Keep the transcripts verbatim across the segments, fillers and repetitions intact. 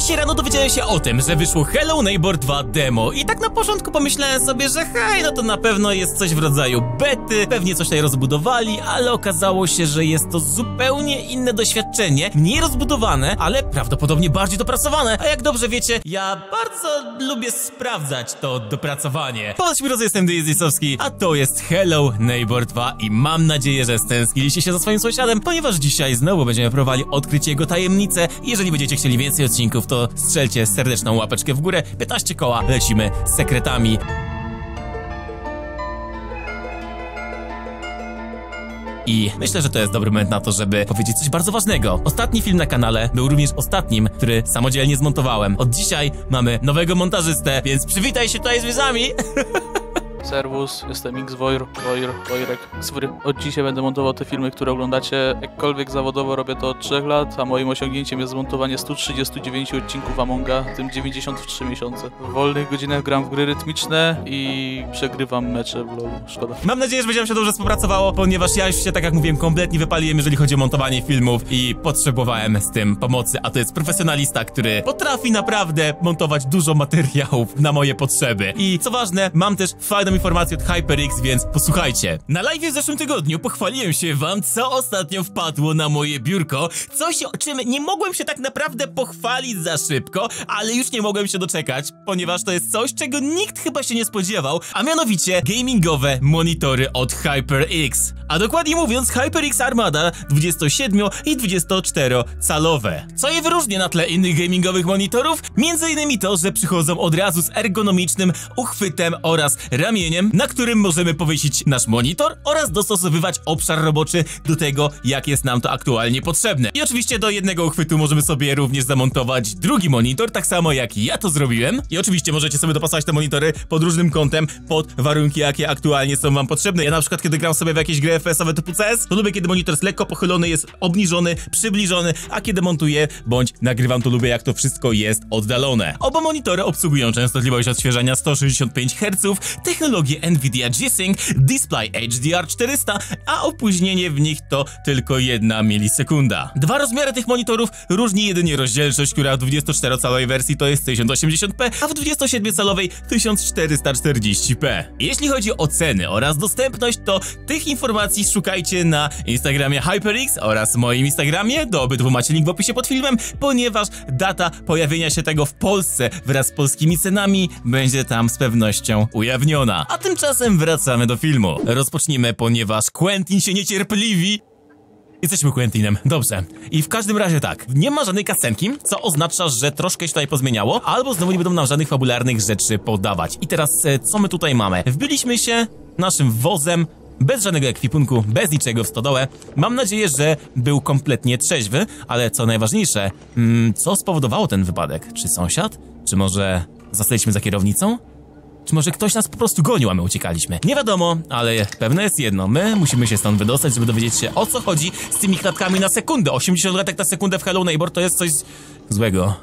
dzisiaj rano dowiedziałem się o tym, że wyszło Hello Neighbor dwa demo i tak na początku pomyślałem sobie, że hej, no to na pewno jest coś w rodzaju bety, pewnie coś tutaj rozbudowali, ale okazało się, że jest to zupełnie inne doświadczenie, mniej rozbudowane, ale prawdopodobnie bardziej dopracowane, a jak dobrze wiecie, ja bardzo lubię sprawdzać to dopracowanie. Powiedz mi, że jestem Dyzisowski, a to jest Hello Neighbor dwa i mam nadzieję, że stęskniliście się za swoim sąsiadem, ponieważ dzisiaj znowu będziemy próbowali odkryć jego tajemnicę. Jeżeli będziecie chcieli więcej odcinków, to strzelcie serdeczną łapeczkę w górę, piętnaście koła, lecimy z sekretami. I myślę, że to jest dobry moment na to, żeby powiedzieć coś bardzo ważnego. Ostatni film na kanale był również ostatnim, który samodzielnie zmontowałem. Od dzisiaj mamy nowego montażystę, więc przywitaj się tutaj z widzami. Serwus, jestem X Wojr, Wojr, Wojrek, Xwry. Od dzisiaj będę montował te filmy, które oglądacie. Jakkolwiek zawodowo robię to od trzech lat, a moim osiągnięciem jest zmontowanie stu trzydziestu dziewięciu odcinków Amonga, w tym dziewięćdziesiąt w trzy miesiące. W wolnych godzinach gram w gry rytmiczne i przegrywam mecze w LoLu. Szkoda. Mam nadzieję, że będzie nam się dobrze współpracowało, ponieważ ja już się, tak jak mówiłem, kompletnie wypaliłem, jeżeli chodzi o montowanie filmów i potrzebowałem z tym pomocy, a to jest profesjonalista, który potrafi naprawdę montować dużo materiałów na moje potrzeby. I co ważne, mam też fajną informację od HyperX, więc posłuchajcie. Na live w zeszłym tygodniu pochwaliłem się wam, co ostatnio wpadło na moje biurko. Coś, o czym nie mogłem się tak naprawdę pochwalić za szybko, ale już nie mogłem się doczekać, ponieważ to jest coś, czego nikt chyba się nie spodziewał, a mianowicie gamingowe monitory od HyperX. A dokładnie mówiąc, HyperX Armada dwudziestosiedmiu i dwudziestoczterocalowe. Co je wyróżnia na tle innych gamingowych monitorów? Między innymi to, że przychodzą od razu z ergonomicznym uchwytem oraz ramieniem, na którym możemy powiesić nasz monitor oraz dostosowywać obszar roboczy do tego, jak jest nam to aktualnie potrzebne. I oczywiście do jednego uchwytu możemy sobie również zamontować drugi monitor, tak samo jak ja to zrobiłem. I oczywiście możecie sobie dopasować te monitory pod różnym kątem, pod warunki, jakie aktualnie są wam potrzebne. Ja na przykład, kiedy gram sobie w jakieś gry F P S-owe typu C S, to lubię, kiedy monitor jest lekko pochylony, jest obniżony, przybliżony, a kiedy montuję bądź nagrywam, to lubię, jak to wszystko jest oddalone. Oba monitory obsługują częstotliwość odświeżania sto sześćdziesiąt pięć herców, technologię Nvidia G-Sync, Display H D R czterysta, a opóźnienie w nich to tylko jedna milisekunda. Dwa rozmiary tych monitorów różni jedynie rozdzielczość, która w dwudziestoczterocalowej wersji to jest tysiąc osiemdziesiąt p, a w dwudziestosiedmiocalowej tysiąc czterysta czterdzieści p. Jeśli chodzi o ceny oraz dostępność, to tych informacji szukajcie na Instagramie HyperX oraz moim Instagramie, do obydwu macie link w opisie pod filmem, ponieważ data pojawienia się tego w Polsce wraz z polskimi cenami będzie tam z pewnością ujawniona. A tymczasem wracamy do filmu. Rozpocznijmy, ponieważ Quentin się niecierpliwi. Jesteśmy Quentinem, dobrze. I w każdym razie tak, nie ma żadnej kasenki, co oznacza, że troszkę się tutaj pozmieniało, albo znowu nie będą nam żadnych fabularnych rzeczy podawać. I teraz, co my tutaj mamy? Wbiliśmy się naszym wozem, bez żadnego ekwipunku, bez niczego w stodołę. Mam nadzieję, że był kompletnie trzeźwy, ale co najważniejsze, hmm, co spowodowało ten wypadek? Czy sąsiad? Czy może zostaliśmy za kierownicą? Czy może ktoś nas po prostu gonił, a my uciekaliśmy? Nie wiadomo, ale pewne jest jedno. My musimy się stąd wydostać, żeby dowiedzieć się, o co chodzi z tymi klatkami na sekundę. osiemdziesiąt klatek na sekundę w Hello Neighbor to jest coś złego.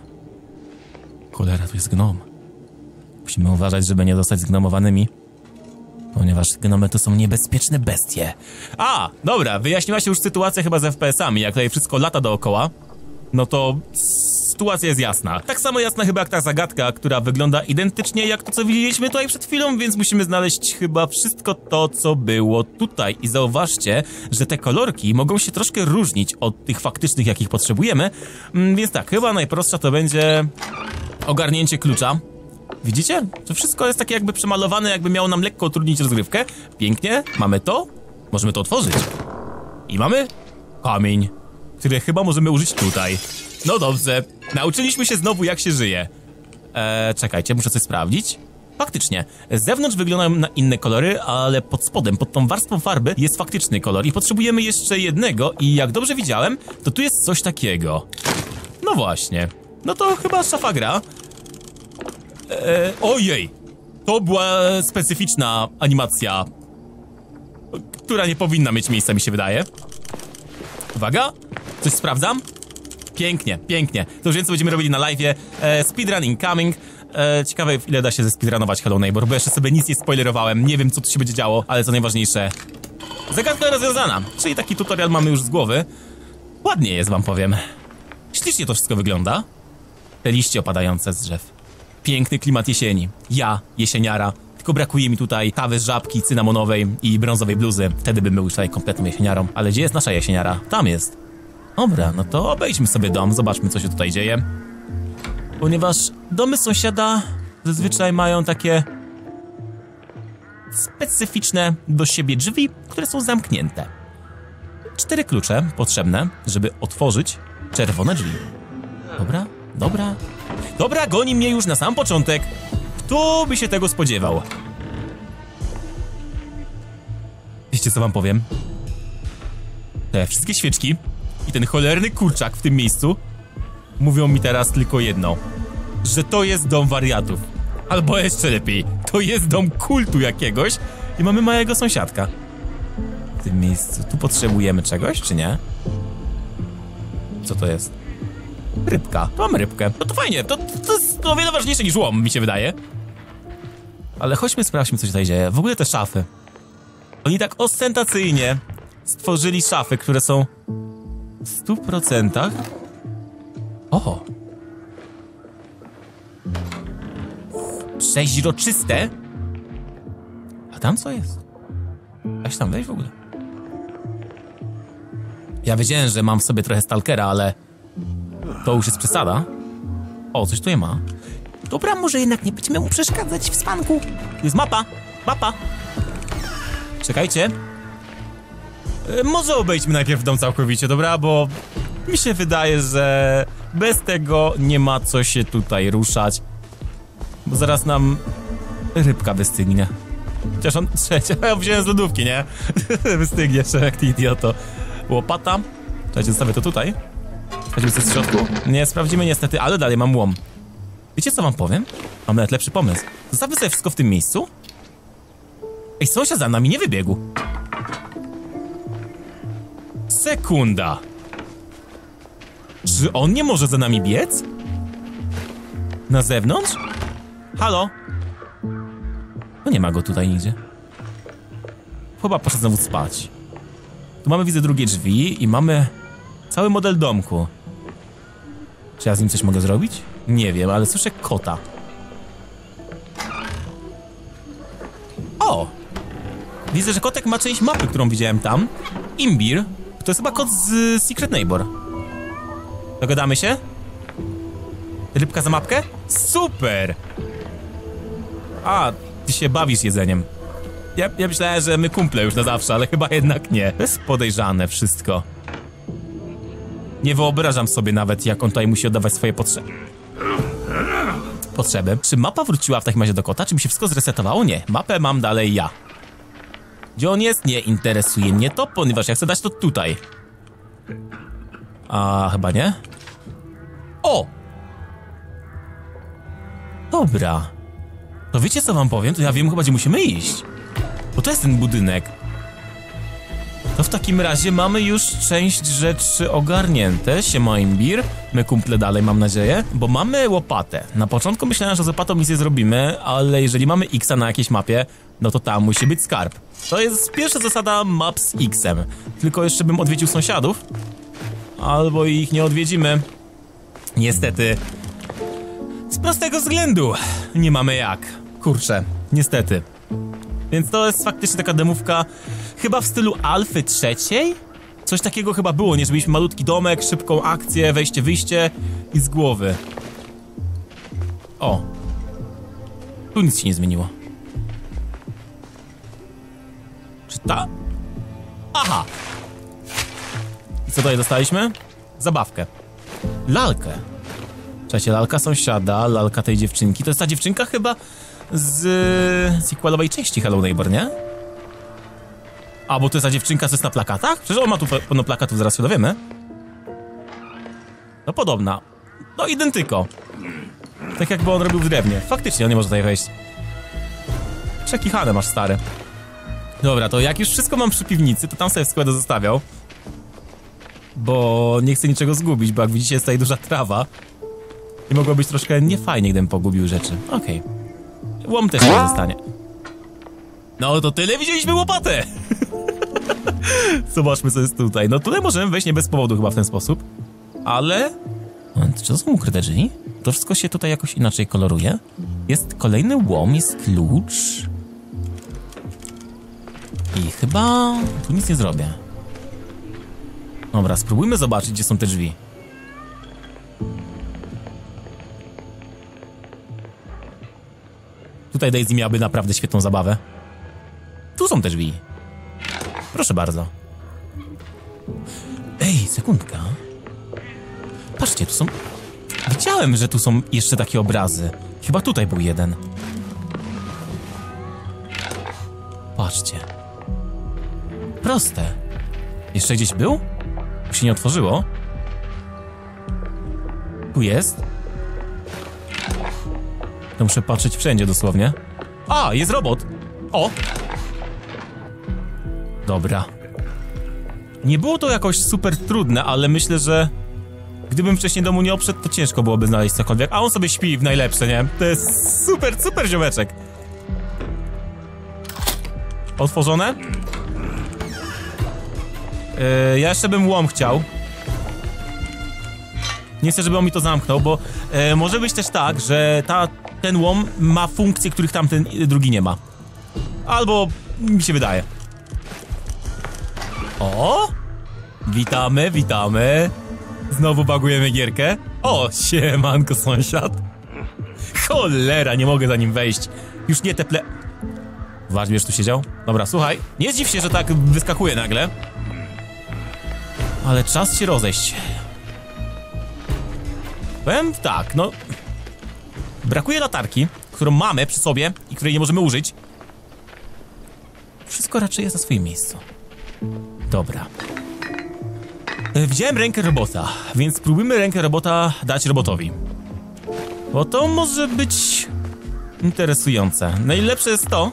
Cholera, tu jest gnom. Musimy uważać, żeby nie zostać zgnomowanymi, ponieważ gnomy to są niebezpieczne bestie. A, dobra, wyjaśniła się już sytuacja chyba z F P S-ami. Jak tutaj wszystko lata dookoła, no to sytuacja jest jasna. Tak samo jasna chyba jak ta zagadka, która wygląda identycznie jak to, co widzieliśmy tutaj przed chwilą, więc musimy znaleźć chyba wszystko to, co było tutaj. I zauważcie, że te kolorki mogą się troszkę różnić od tych faktycznych, jakich potrzebujemy. Więc tak, chyba najprostsza to będzie ogarnięcie klucza. Widzicie? To wszystko jest takie jakby przemalowane, jakby miało nam lekko utrudnić rozgrywkę. Pięknie, mamy to. Możemy to otworzyć. I mamy kamień, który chyba możemy użyć tutaj. No dobrze, nauczyliśmy się znowu, jak się żyje. Eee, czekajcie, muszę coś sprawdzić. Faktycznie, z zewnątrz wyglądają na inne kolory, ale pod spodem, pod tą warstwą farby jest faktyczny kolor i potrzebujemy jeszcze jednego i jak dobrze widziałem, to tu jest coś takiego. No właśnie, no to chyba szafa gra. Eee, ojej, to była specyficzna animacja, która nie powinna mieć miejsca, mi się wydaje. Uwaga, coś sprawdzam. Pięknie, pięknie. To już więcej będziemy robili na live'ie. E, speedrun incoming. E, ciekawe, ile da się zespeedrunować Hello Neighbor, bo jeszcze sobie nic nie spoilerowałem. Nie wiem, co tu się będzie działo, ale co najważniejsze, zagadka rozwiązana. Czyli taki tutorial mamy już z głowy. Ładnie jest, wam powiem. Ślicznie to wszystko wygląda. Te liście opadające z drzew. Piękny klimat jesieni. Ja, jesieniara. Tylko brakuje mi tutaj kawy z żabki cynamonowej i brązowej bluzy. Wtedy bym był już tutaj kompletną jesieniarą. Ale gdzie jest nasza jesieniara? Tam jest. Dobra, no to obejdźmy sobie dom, zobaczmy, co się tutaj dzieje. Ponieważ domy sąsiada zazwyczaj mają takie specyficzne do siebie drzwi, które są zamknięte. Cztery klucze potrzebne, żeby otworzyć czerwone drzwi. Dobra, dobra. Dobra, goni mnie już na sam początek. Kto by się tego spodziewał? Wiecie, co wam powiem? Te wszystkie świeczki i ten cholerny kurczak w tym miejscu mówią mi teraz tylko jedno. Że to jest dom wariatów. Albo jeszcze lepiej, to jest dom kultu jakiegoś i mamy małego sąsiadka. W tym miejscu. Tu potrzebujemy czegoś, czy nie? Co to jest? Rybka. To mamy rybkę. No to fajnie, to, to, to jest o wiele ważniejsze niż łom, mi się wydaje. Ale chodźmy, sprawdźmy, co się tutaj dzieje. W ogóle te szafy. Oni tak ostentacyjnie stworzyli szafy, które są w stu procentach... O! Przeźroczyste? A tam co jest? Weź tam wejść w ogóle. Ja wiedziałem, że mam w sobie trochę stalkera, ale to już jest przesada. O, coś tu nie ma. Dobra, może jednak nie będziemy mu przeszkadzać w spanku. Jest mapa, mapa. Czekajcie. E, może obejdźmy najpierw dom całkowicie, dobra? Bo mi się wydaje, że bez tego nie ma co się tutaj ruszać. Bo zaraz nam rybka wystygnie. Chociaż on trzecia, ja wziąłem z lodówki, nie? Wystygnie, jak ty idioto. Łopata. Czekajcie, zostawię to tutaj. Chodźmy coś w środku. Nie, sprawdzimy niestety, ale dalej mam łom. Wiecie, co wam powiem? Mam nawet lepszy pomysł. Zostawmy sobie wszystko w tym miejscu. Ej, sąsiad za nami nie wybiegł. Sekunda. Czy on nie może za nami biec? Na zewnątrz? Halo? No nie ma go tutaj nigdzie. Chyba poszedł znowu spać. Tu mamy, widzę, drugie drzwi i mamy cały model domku. Czy ja z nim coś mogę zrobić? Nie wiem, ale słyszę kota. O! Widzę, że kotek ma część mapy, którą widziałem tam. Imbir. To jest chyba kot z Secret Neighbor. Dogadamy się? Rybka za mapkę? Super! A, ty się bawisz jedzeniem. Ja, ja myślałem, że my kumple już na zawsze, ale chyba jednak nie. To jest podejrzane wszystko. Nie wyobrażam sobie nawet, jak on tutaj musi oddawać swoje potrzeby. Potrzeby. Czy mapa wróciła w takim razie do kota? Czy mi się wszystko zresetowało? Nie. Mapę mam dalej ja. Gdzie on jest? Nie interesuje mnie to, ponieważ ja chcę dać to tutaj. A chyba nie? O! Dobra. To wiecie, co wam powiem? To ja wiem chyba, gdzie musimy iść. Bo to jest ten budynek. To w takim razie mamy już część rzeczy ogarnięte. Siema Imbir. My kumple dalej, mam nadzieję. Bo mamy łopatę. Na początku myślałem, że z łopatą nic nie zrobimy, ale jeżeli mamy X-a na jakiejś mapie, no to tam musi być skarb. To jest pierwsza zasada map z X-em. Tylko jeszcze bym odwiedził sąsiadów. Albo ich nie odwiedzimy. Niestety. Z prostego względu. Nie mamy jak. Kurczę, niestety. Więc to jest faktycznie taka demówka, chyba w stylu Alfy trzeciej? Coś takiego chyba było, nie? Że mieliśmy malutki domek, szybką akcję, wejście, wyjście i z głowy. O. Tu nic się nie zmieniło. Czy ta? Aha! I co tutaj dostaliśmy? Zabawkę. Lalkę. Słuchajcie, lalka sąsiada, lalka tej dziewczynki. To jest ta dziewczynka chyba z sequelowej części Hello Neighbor, nie? A, bo to jest ta dziewczynka, co jest na plakatach? Przecież on ma tu pełno plakatów, zaraz się dowiemy. No podobna. No identyko. Tak jakby on robił w drewnie. Faktycznie, on nie może tutaj wejść. Przekichane masz, stary. Dobra, to jak już wszystko mam przy piwnicy, to tam sobie wszystko będę zostawiał. Bo nie chcę niczego zgubić, bo jak widzicie, jest tutaj duża trawa. I mogło być troszkę niefajnie, gdybym pogubił rzeczy. Okej. Okay. Łom też nie zostanie. No to tyle, widzieliśmy łopatę! Zobaczmy, co jest tutaj. No tutaj możemy wejść nie bez powodu chyba w ten sposób. Ale... Czy to są ukryte drzwi? To wszystko się tutaj jakoś inaczej koloruje. Jest kolejny łom, jest klucz. I chyba tu nic nie zrobię. Dobra, spróbujmy zobaczyć, gdzie są te drzwi. Tutaj Daisy miałaby naprawdę świetną zabawę. Tu są te drzwi. Proszę bardzo. Ej, sekundka. Patrzcie, tu są... Widziałem, że tu są jeszcze takie obrazy. Chyba tutaj był jeden. Patrzcie. Proste. Jeszcze gdzieś był? Tu się nie otworzyło. Tu jest. To muszę patrzeć wszędzie dosłownie. A, jest robot. O! Dobra. Nie było to jakoś super trudne, ale myślę, że gdybym wcześniej domu nie obszedł, to ciężko byłoby znaleźć cokolwiek. A on sobie śpi w najlepsze, nie? To jest super, super ziomeczek. Otworzone? Yy, ja jeszcze bym łom chciał. Nie chcę, żeby on mi to zamknął, bo yy, może być też tak, że ta, ten łom ma funkcje, których tamten drugi nie ma. Albo mi się wydaje. O! Witamy, witamy. Znowu bagujemy gierkę. O, siemanko sąsiad. Cholera, nie mogę za nim wejść. Już nie te ple... Ważnie, że tu siedział? Dobra, słuchaj, nie zdziw się, że tak wyskakuje nagle. Ale czas się rozejść. Powiem tak, no... Brakuje latarki, którą mamy przy sobie i której nie możemy użyć. Wszystko raczej jest na swoim miejscu. Dobra. Wziąłem rękę robota, więc spróbujmy rękę robota dać robotowi. Bo to może być interesujące. Najlepsze jest to,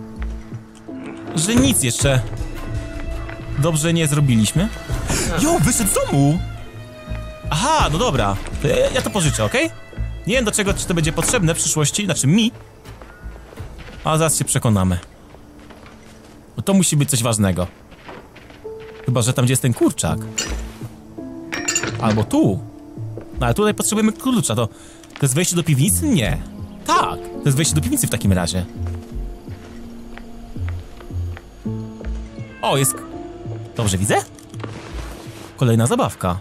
że nic jeszcze dobrze nie zrobiliśmy. Jo, wyszedł z domu! Aha, no dobra. To ja, ja to pożyczę, okej? Okay? Nie wiem do czego czy to będzie potrzebne w przyszłości, znaczy mi. A zaraz się przekonamy. Bo to musi być coś ważnego. Chyba, że tam gdzie jest ten kurczak. Albo tu. No ale tutaj potrzebujemy klucza, to... To jest wejście do piwnicy? Nie. Tak, to jest wejście do piwnicy w takim razie. O, jest... Dobrze widzę? Kolejna zabawka.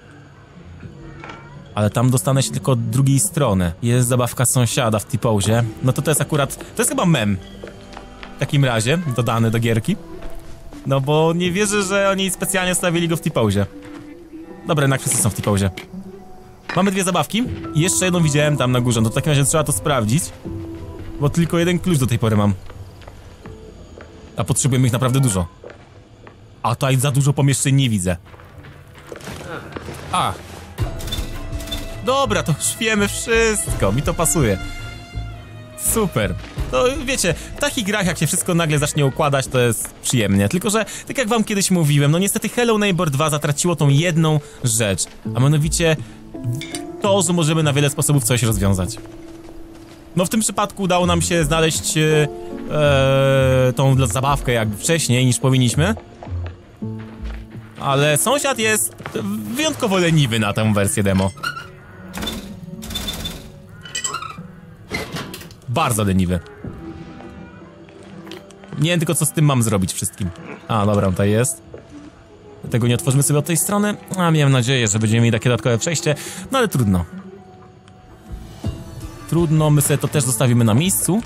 Ale tam dostanę się tylko od drugiej strony. Jest zabawka sąsiada w T-Pozie. No to to jest akurat... To jest chyba mem. W takim razie, dodany do gierki. No bo nie wierzę, że oni specjalnie stawili go w T-Pozie. Dobra, jednak wszyscy są w T-Pozie. Mamy dwie zabawki i jeszcze jedną widziałem tam na górze. No to w takim razie trzeba to sprawdzić. Bo tylko jeden klucz do tej pory mam. A potrzebujemy ich naprawdę dużo. A tutaj za dużo pomieszczeń nie widzę. A. Dobra, to już wiemy wszystko. Mi to pasuje. Super. No wiecie, w takich grach jak się wszystko nagle zacznie układać, to jest przyjemnie. Tylko że, tak jak wam kiedyś mówiłem, no niestety Hello Neighbor dwa zatraciło tą jedną rzecz. A mianowicie to, że możemy na wiele sposobów coś rozwiązać. No w tym przypadku udało nam się znaleźć e, e, tą zabawkę jakby wcześniej niż powinniśmy. Ale sąsiad jest wyjątkowo leniwy na tę wersję demo. Bardzo leniwy. Nie wiem tylko co z tym mam zrobić wszystkim. A, dobra, tutaj jest. Tego nie otworzymy sobie od tej strony. A, miałem nadzieję, że będziemy mieli takie dodatkowe przejście. No ale trudno. Trudno, my sobie to też zostawimy na miejscu.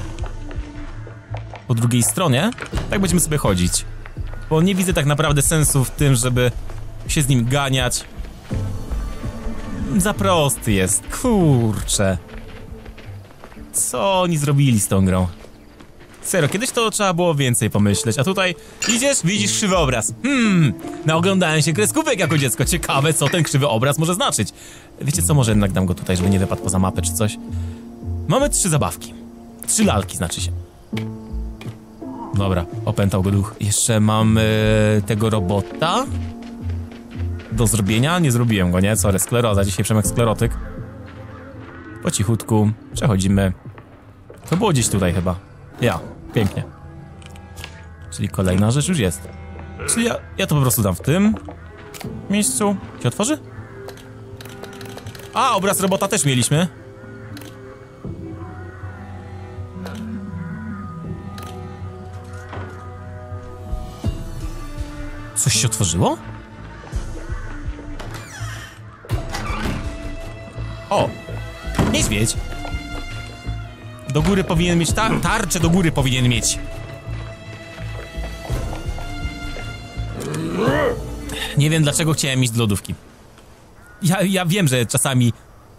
Po drugiej stronie. Tak będziemy sobie chodzić. Bo nie widzę tak naprawdę sensu w tym, żeby się z nim ganiać. Za prosty jest. Kurczę. Co oni zrobili z tą grą? Serio, kiedyś to trzeba było więcej pomyśleć, a tutaj idziesz, widzisz krzywy obraz. Hmm, naoglądałem się kreskówek jako dziecko. Ciekawe, co ten krzywy obraz może znaczyć. Wiecie co, może jednak dam go tutaj, żeby nie wypadł poza mapę czy coś. Mamy trzy zabawki. Trzy lalki, znaczy się. Dobra, opętał go duch. Jeszcze mamy tego robota do zrobienia. Nie zrobiłem go, nie? Sorry, skleroza. Dzisiaj Przemek sklerotyk. Po cichutku przechodzimy. To było gdzieś tutaj chyba. Ja, pięknie. Czyli kolejna rzecz już jest. Czyli ja, ja to po prostu dam w tym miejscu. Się otworzy? A, obraz robota też mieliśmy. Coś się otworzyło? O! Niedźwiedź! Do góry powinien mieć tar tarczę, do góry powinien mieć. Nie wiem, dlaczego chciałem iść do lodówki. Ja, ja wiem, że czasami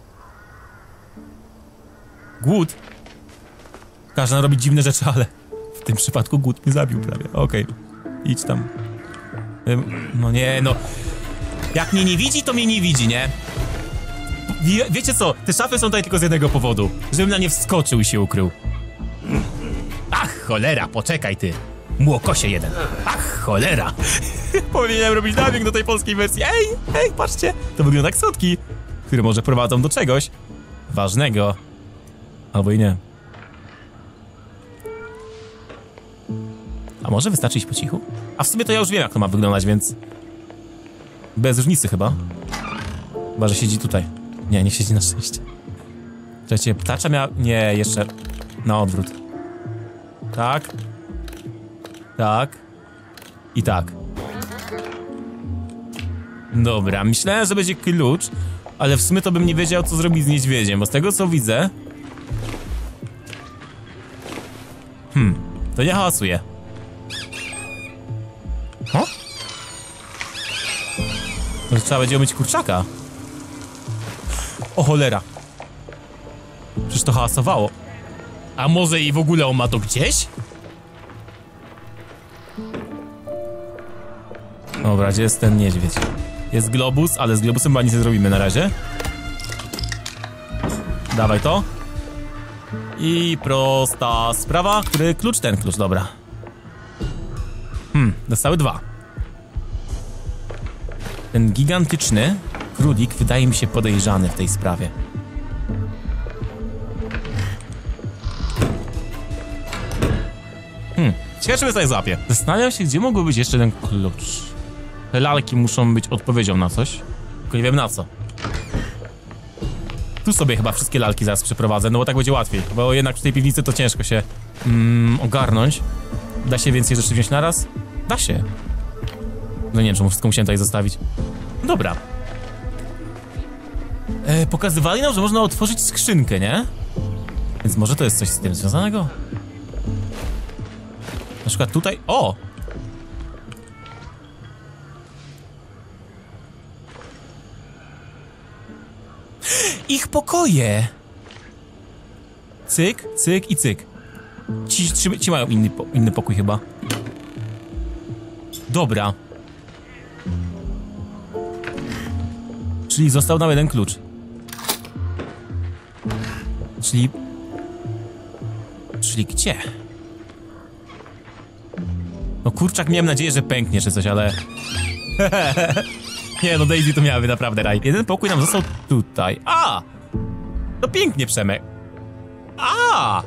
głód każe nam robić dziwne rzeczy, ale w tym przypadku głód mnie zabił prawie. Okej, okay. Idź tam. No nie, no. Jak mnie nie widzi, to mnie nie widzi, nie? Wie, wiecie co? Te szafy są tutaj tylko z jednego powodu. Żebym na nie wskoczył i się ukrył. Ach, cholera, poczekaj ty. Młokosie jeden. Ach, cholera. Powinienem robić nabieg do tej polskiej wersji. Ej, ej, patrzcie. To wygląda jak sotki, które może prowadzą do czegoś ważnego. Albo i nie. A może wystarczy iść po cichu? A w sumie to ja już wiem, jak to ma wyglądać, więc... Bez różnicy chyba. Chyba, że siedzi tutaj. Nie, nie siedzi na szczęście. Czekajcie, ptacza miała... Nie, jeszcze... Na odwrót. Tak. Tak. I tak. Dobra, myślałem, że będzie klucz, ale w sumie to bym nie wiedział, co zrobić z niedźwiedziem, bo z tego, co widzę... Hmm, to nie hałasuje. O? Może trzeba będzie umyć kurczaka? O cholera. Przecież to hałasowało. A może i w ogóle on ma to gdzieś? Dobra, gdzie jest ten niedźwiedź? Jest globus, ale z globusem chyba nic nie zrobimy na razie. Dawaj to. I prosta sprawa. Który klucz? Ten klucz, dobra. Hmm, dostały dwa. Ten gigantyczny królik wydaje mi się podejrzany w tej sprawie. Hmm, ciekawe, czy mnie tutaj złapie. Zastanawiam się, gdzie mógłby być jeszcze ten klucz. Te lalki muszą być odpowiedzią na coś, tylko nie wiem na co. Tu sobie chyba wszystkie lalki zaraz przeprowadzę, no bo tak będzie łatwiej. Bo jednak w tej piwnicy to ciężko się mm, ogarnąć. Da się więcej rzeczy wziąć naraz? Da się. No nie wiem, czemu wszystko musiałem tutaj zostawić. Dobra. E, pokazywali nam, że można otworzyć skrzynkę, nie? Więc może to jest coś z tym związanego? Na przykład tutaj... O! Ich pokoje! Cyk, cyk i cyk. Ci, ci, ci mają inny, po, inny pokój chyba. Dobra. Czyli został nam jeden klucz. Czyli... Czyli gdzie? No kurczak, miałem nadzieję, że pęknie czy coś, ale... Nie no, Daisy to miałaby naprawdę raj. Jeden pokój nam został tutaj. A! To pięknie, Przemek. A!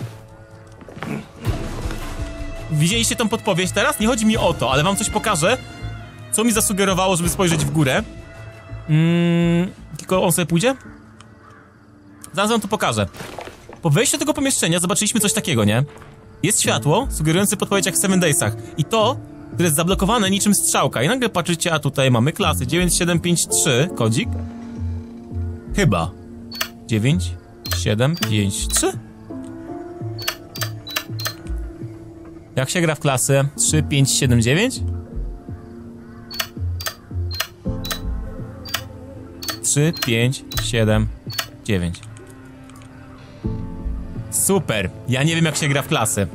Widzieliście tą podpowiedź teraz? Nie chodzi mi o to, ale wam coś pokażę, co mi zasugerowało, żeby spojrzeć w górę. Mm, tylko on sobie pójdzie? Zaraz wam to pokażę. Po wejściu do tego pomieszczenia zobaczyliśmy coś takiego, nie? Jest światło, sugerujące podpowiedź jak w Seven Daysach. I to, które jest zablokowane niczym strzałka. I nagle patrzycie, a tutaj mamy klasy dziewięć siedem pięć trzy, kodzik. Chyba. dziewięć siedem pięć trzy. Jak się gra w klasę trzy pięć siedem dziewięć? trzy pięć siedem dziewięć. Super. Ja nie wiem, jak się gra w klasę.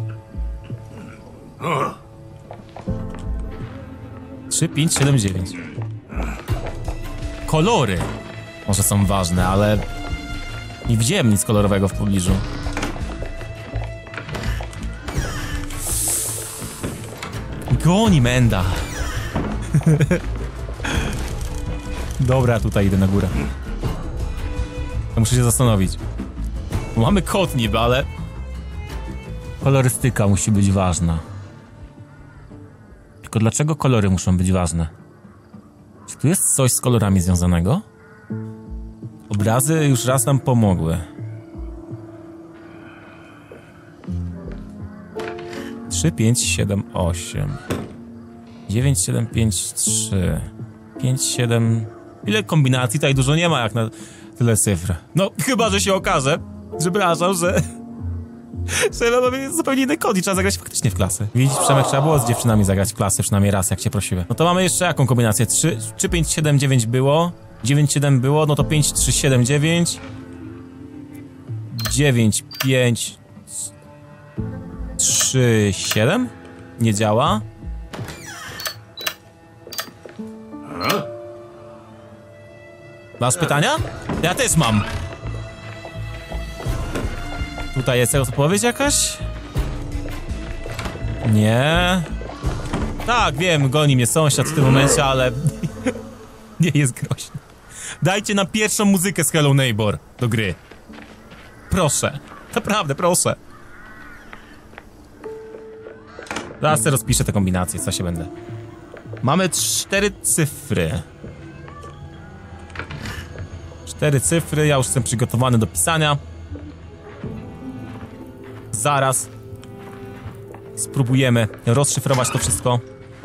trzy pięć siedem dziewięć. Kolory może są ważne, ale nie widziałem nic kolorowego w pobliżu. Goni menda. Dobra, tutaj idę na górę. To muszę się zastanowić. Bo mamy kod niby, ale kolorystyka musi być ważna. Tylko dlaczego kolory muszą być ważne? Czy tu jest coś z kolorami związanego? Obrazy już raz nam pomogły. trzy, pięć, siedem, osiem. dziewięć, siedem, pięć, trzy. pięć, siedem... Ile kombinacji? Tutaj dużo nie ma jak na tyle cyfr. No, chyba, że się okaże, przepraszam, że... że mamy zupełnie inny kod i trzeba zagrać faktycznie w klasy. Widzisz, Przemek, trzeba było z dziewczynami zagrać w klasy przynajmniej raz, jak cię prosiły. No to mamy jeszcze jaką kombinację? trzy, trzy, pięć, siedem, dziewięć było. dziewięć, siedem było, no to pięć, trzy, siedem, dziewięć. dziewięć, pięć... trzy, siedem? Nie działa. Masz pytania? Ja też mam. Tutaj jest odpowiedź jakaś? Nie. Tak, wiem, goni mnie sąsiad w tym momencie, ale nie jest groźny. Dajcie nam pierwszą muzykę z Hello Neighbor do gry. Proszę. Naprawdę, proszę. Zaraz sobie rozpiszę te kombinacje, co się będę. Mamy cztery cyfry. Cztery cyfry, ja już jestem przygotowany do pisania. Zaraz spróbujemy rozszyfrować to wszystko.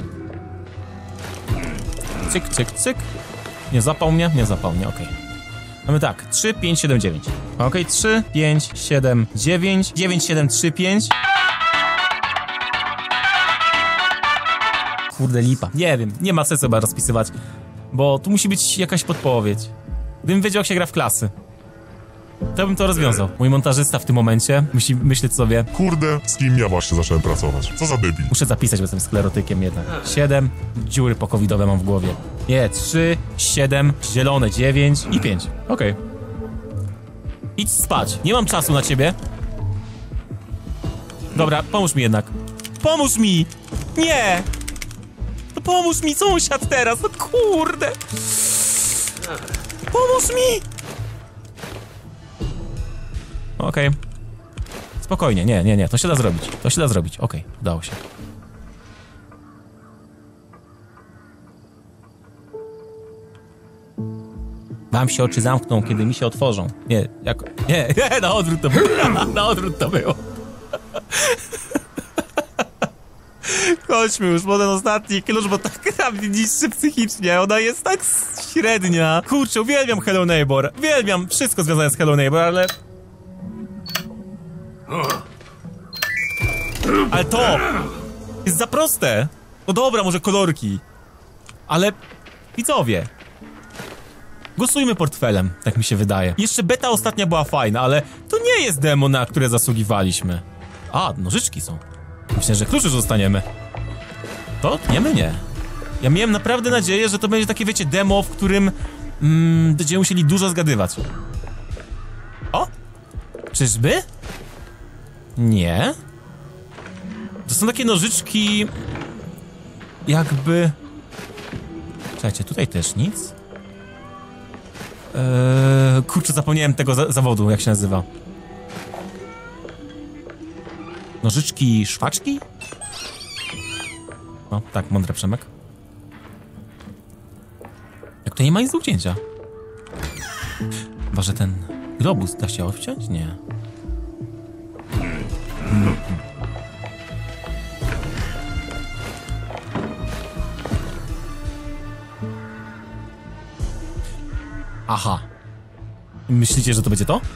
Cyk, cyk, cyk. Nie zapał mnie? Nie zapał mnie, okej. Okay. Mamy tak, trzy, pięć, siedem, dziewięć. Okej, okay, trzy, pięć, siedem, dziewięć, dziewięć, siedem, trzy, pięć. Kurde lipa. Nie wiem, nie ma sensu chyba rozpisywać, bo tu musi być jakaś podpowiedź. Gdybym wiedział, jak się gra w klasy, to bym to rozwiązał. Mój montażysta w tym momencie musi myśleć sobie: kurde, z kim ja właśnie zacząłem pracować? Co za debil. Muszę zapisać, bo jestem sklerotykiem jednak. siedem, dziury pokowidowe mam w głowie. Nie, trzy, siedem, zielone, dziewięć i pięć. Okej. Okay. Idź spać, nie mam czasu na ciebie. Dobra, pomóż mi jednak. Pomóż mi! Nie! No pomóż mi, sąsiad teraz, no kurde! Pomóż mi! Okej. Okay. Spokojnie, nie, nie, nie, to się da zrobić. To się da zrobić, okej, okay, udało się. Wam się oczy zamkną, kiedy mi się otworzą. Nie, jak... Nie, nie, na odwrót to było. Na odwrót to było. Chodźmy już, bo ten ostatni klucz, bo tak naprawdę niższy psychicznie, ona jest tak średnia. Kurczę, uwielbiam Hello Neighbor, uwielbiam wszystko związane z Hello Neighbor, ale... Ale to jest za proste. No dobra, może kolorki, ale widzowie, głosujmy portfelem, tak mi się wydaje. Jeszcze beta ostatnia była fajna, ale to nie jest demo, na które zasługiwaliśmy. A, nożyczki są. Myślę, że kluczy zostaniemy. To nie, my nie. Ja miałem naprawdę nadzieję, że to będzie takie, wiecie, demo, w którym mm, będziemy musieli dużo zgadywać. O? Czyżby? Nie. To są takie nożyczki... Jakby... Czekajcie, tutaj też nic. Eee, kurczę, zapomniałem tego za zawodu, jak się nazywa. Nożyczki szwaczki? O, tak, mądry Przemek. Jak to nie ma nic do ucięcia? Chyba, że ten globus da się odciąć? Nie. Hmm. Aha. Myślicie, że to będzie to?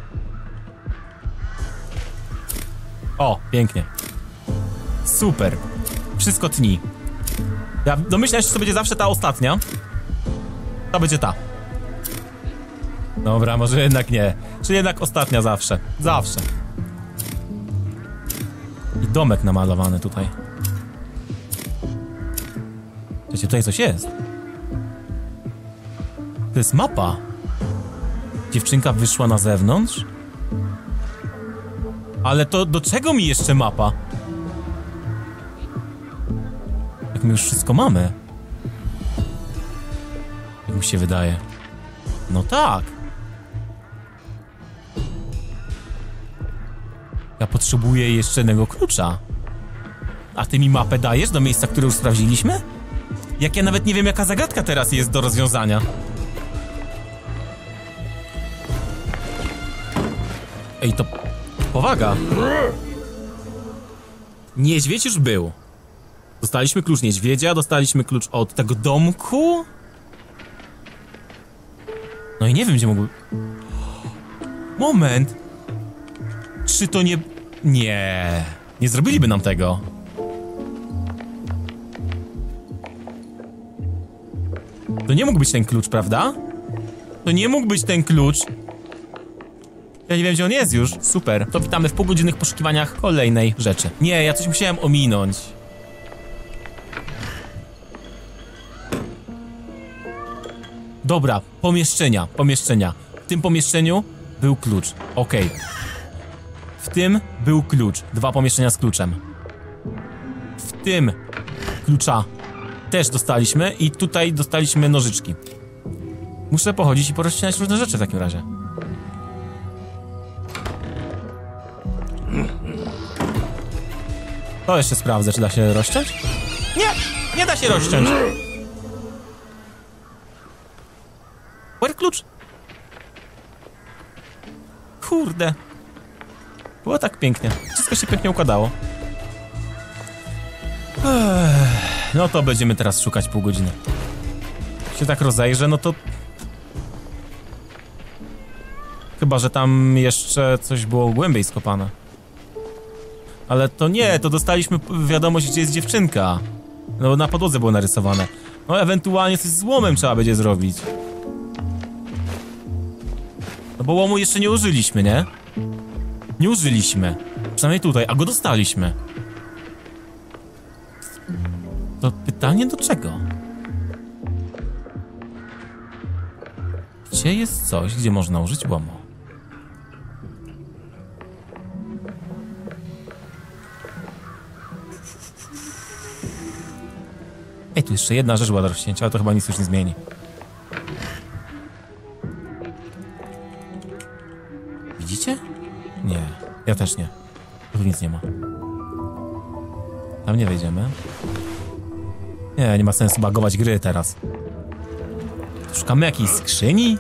O, pięknie. Super. Wszystko tni. Ja domyślam się, że to będzie zawsze ta ostatnia. To będzie ta. Dobra, może jednak nie. Czy jednak ostatnia zawsze. Zawsze. I domek namalowany tutaj. Wiecie, tutaj coś jest. To jest mapa. Dziewczynka wyszła na zewnątrz. Ale to do czego mi jeszcze mapa? Jak my już wszystko mamy. Jak mi się wydaje. No tak. Ja potrzebuję jeszcze jednego klucza. A ty mi mapę dajesz do miejsca, które już sprawdziliśmy? Jak ja nawet nie wiem, jaka zagadka teraz jest do rozwiązania. Ej, to... Powaga. Niedźwiedź już był. Dostaliśmy klucz niedźwiedzia, dostaliśmy klucz od tego domku. No i nie wiem, gdzie mógłby... Moment. Czy to nie... Nie. Nie zrobiliby nam tego. To nie mógł być ten klucz, prawda? To nie mógł być ten klucz. Ja nie wiem, gdzie on jest już. Super. To witamy w półgodzinnych poszukiwaniach kolejnej rzeczy. Nie, ja coś musiałem ominąć. Dobra, pomieszczenia, pomieszczenia. W tym pomieszczeniu był klucz. Okej. Okay. W tym był klucz. Dwa pomieszczenia z kluczem. W tym klucza też dostaliśmy i tutaj dostaliśmy nożyczki. Muszę pochodzić i porozcinać różne rzeczy w takim razie. To jeszcze sprawdzę, czy da się rozciąć? Nie! Nie da się rozciąć! Where klucz? Kurde. Było tak pięknie. Wszystko się pięknie układało. Ech, no to będziemy teraz szukać pół godziny. Jak się tak rozejrzę, no to... Chyba, że tam jeszcze coś było głębiej skopane. Ale to nie, to dostaliśmy wiadomość, gdzie jest dziewczynka. No na podłodze było narysowane. No ewentualnie coś z łomem trzeba będzie zrobić. No bo łomu jeszcze nie użyliśmy, nie? Nie użyliśmy. Przynajmniej tutaj, a go dostaliśmy. To pytanie do czego? Gdzie jest coś, gdzie można użyć łomu? Ej, tu jeszcze jedna rzecz była do rozcięcia, ale to chyba nic już nie zmieni. Widzicie? Nie, ja też nie. Tu nic nie ma. Tam nie wejdziemy. Nie, nie ma sensu bagować gry teraz. Szukamy jakiejś skrzyni?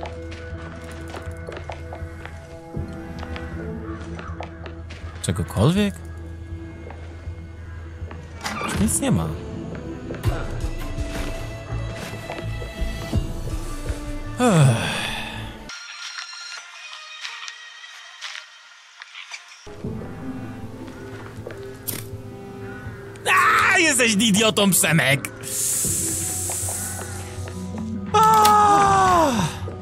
Czegokolwiek? Już nic nie ma. Ech. A, jesteś idiotą, Przemek! A!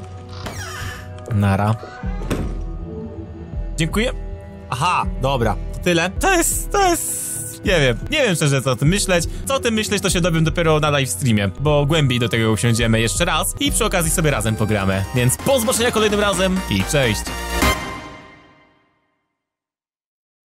Nara. Dziękuję. Aha, dobra, to tyle. To jest, to jest... Nie wiem, nie wiem szczerze co o tym myśleć. Co o tym myśleć, to się dowiem dopiero na live streamie, bo głębiej do tego usiądziemy jeszcze raz i przy okazji sobie razem pogramy. Więc po zobaczenia kolejnym razem i cześć!